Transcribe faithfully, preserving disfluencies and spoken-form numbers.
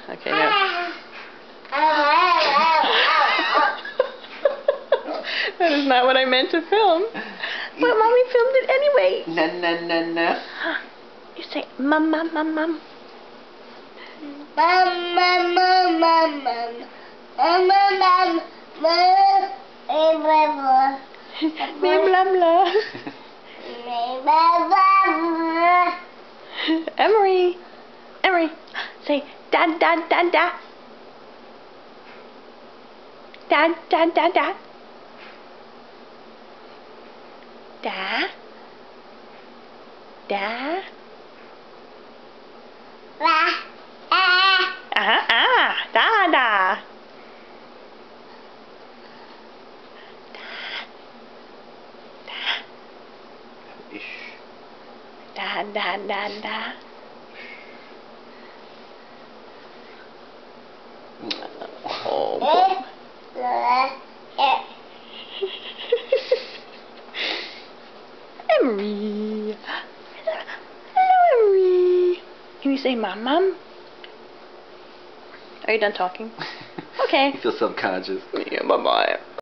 Okay, now. That is not what I meant to film. But Mommy filmed it anyway. No, no, no, no. You say, mum, mum, mum, mum. Mum, mum, mum, mum, mum. Mum, mum, mum, mum. Me blah blah. Emory. Emory. Say, da, da, da, da. Da, da, da, da. Da. Da. Ah, ah, da, da. Ish. Da, da, da, da. Oh, boy. Emory. Hello, Emory. Can you say mom, mom? Are you done talking? Okay. You feel subconscious. Yeah, bye-bye.